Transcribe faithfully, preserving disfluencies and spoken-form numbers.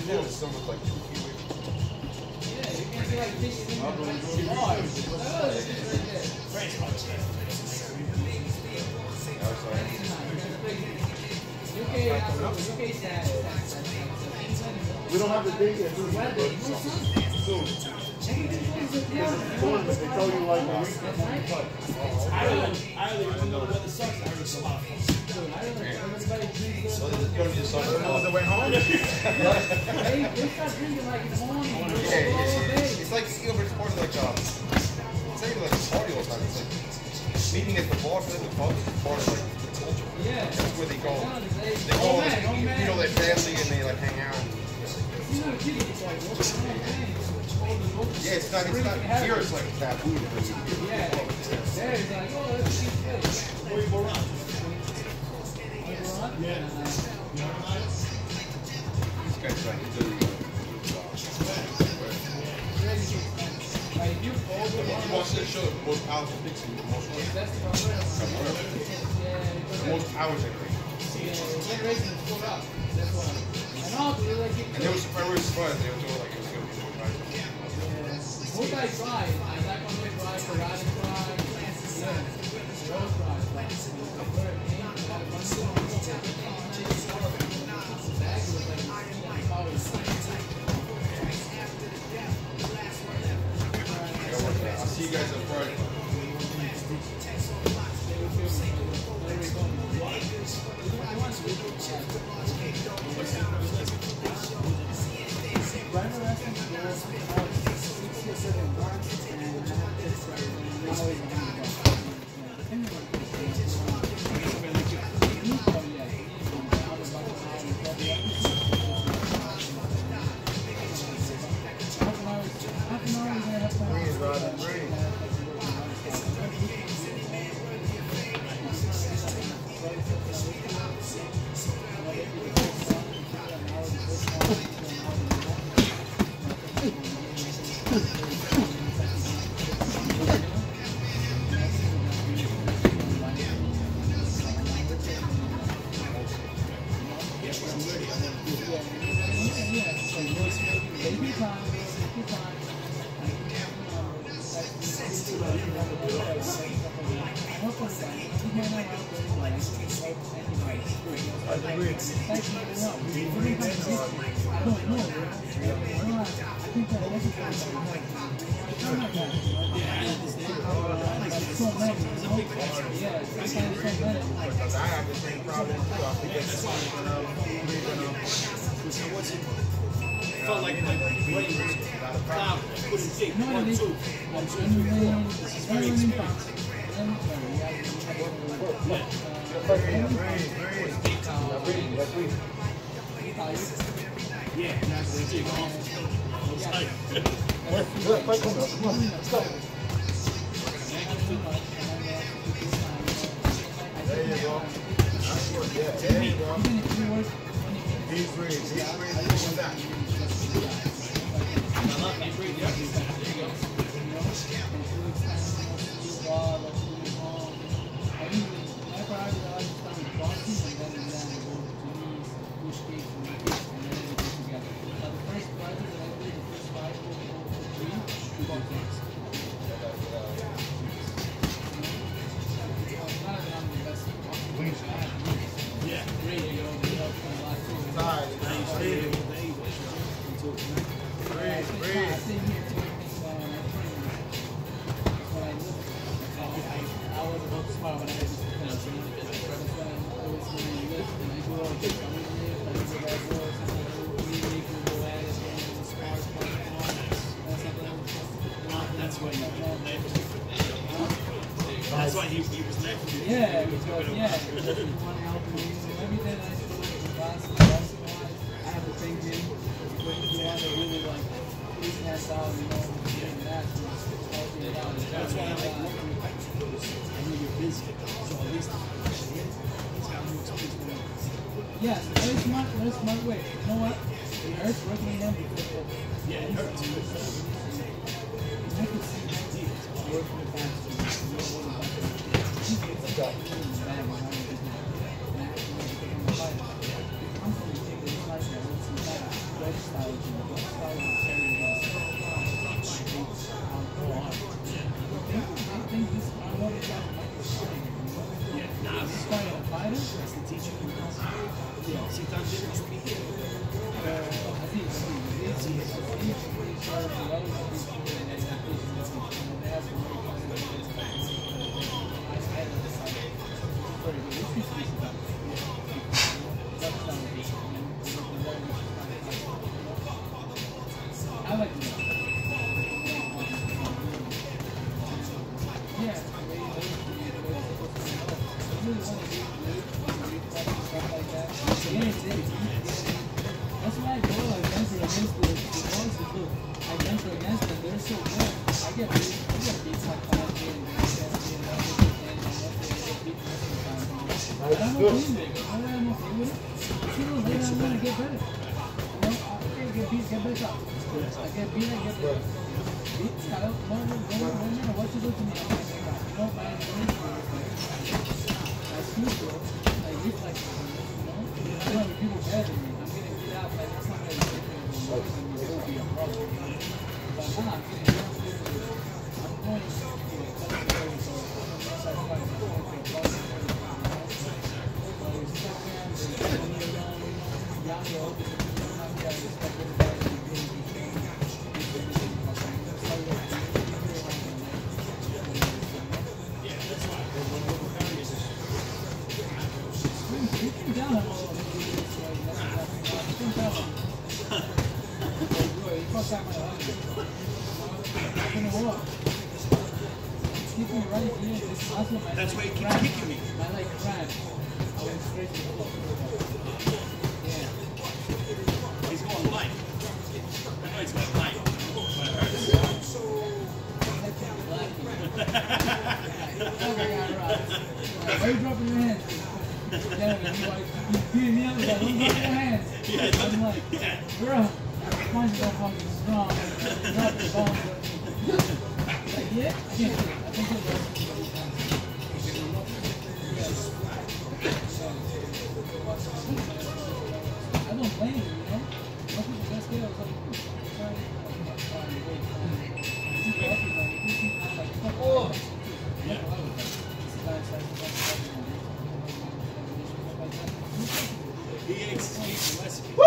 Yeah, it's almost like two feet away. Yeah, you can't be like fishing in the hard. Oh, it's just right there. Okay, okay, Dad. We don't have the date yet. Soon. What day? Soon. Tournament, they tell you like a week before you cut. Ireland, Ireland, even though the weather sucks, Ireland's a lot of fun. Everybody drinks. So this is going to be the summer. On the way home? They they start drinking like in the morning. Yeah, it's, it's like ski over sport, like um, it's not even like a party all the time. It's like meeting at the bar, for the pub, it's part of like the culture. Yeah. That's where they go. They They go, oh, man, oh, you, man. you know, their family and they like hang out. You know, the kids is like, what's the name? Yeah, it's not, it's not, here it's like taboo. Yeah. There it's like, oh, that's a cute place. Where you go around? Yeah. This guy's like, he's a, Like, if you over he wants to show the most powerful Dixie, the most that's the problem. Yeah, the most powers I think. yeah, generation is full up. That's why. And also, like, And they were surprised, we were surprised, they were told like it was going to be more time. multi-drive, I like on the drive, Ferrari drive, yeah, road drive, like, very pain, I got a bunch of bag was like, power. I'll see you guys on Friday. Breathe, Robin, breathe. Because I have the same problem too. I forget the song when I'm Felt like like wait, now couldn't take one, two, one, two, three, four. This is very experienced. Yeah, that's the big There you go. Yeah, there you go. Deep breathe, deep breathe, what's that? That's why he, he was next to you. Yeah, because, yeah, because you want to help me. Everything I do, class, I have to think in. But if you want to really, like, please pass out, you know, and that, help me out. That's why I like working with you. I know you're busy. So at least it's got more experience than me. Yes, very smart, very smart way. You know what? It hurts working with them because of, Yeah, it hurts. I can see ideas working with them. Dutch style gym. Dutch style will carry against um, go on. I think this, I know this guy might be fighting. Yeah, nah, Is this fighting a fighter? that's the teacher. Yeah. Sometimes it has to be here. Uh, I think, I think, it's easy. I think it's pretty sure the other one is doing it, and I think it's easy. And they have to work on it. I had to decide. Pretty good. It's just easy. That's not a big deal. I like it. Yeah. Stuff like that. Yeah, it's it. That's why I go against or against the, the ones that look. I venture against them. They're so good. I get beat. I get beat psychologically and against me and everything. And I get beat most of the time. But I'm okay with it. I'm okay with it. Sooner or later, I'm gonna get better. You know, I get beat, get better. I get beat, I get better. Beat, no, no, no, no matter what you do to me, I'm gonna get back. You know, my I still feel like it's like, you know, I know the people better than me. I'm getting beat out, like that's not really different. It's going to be a problem. But now I'm getting beat out. I'm going to get a couple of days, so once I fight, I'm going to get a problem. But it's stuck around, there's money around, you know, young girl, you have to respect everybody and be really good. You can down on all of these, you can tell them. You fucked out my husband. I'm gonna walk. Keep me right here. This muscle, my That's why leg you keep cramped. kicking me. My leg cramped. I went straight to the floor. Yeah. He's going light. I know he's going light. But it hurts. Why are you dropping your hands? Yeah, you like, you beating me up, like, don't drop your hands. Yeah, I'm like, yeah. bro, mine's so fucking strong. Drop your bones. Like, yeah, I can't do it. I think it's like, I don't blame you, you know? Most people just get up, like, trying to find a way to find it. You go up, you know, you see, I'm like, fuck, oh, yeah. He ate his recipe.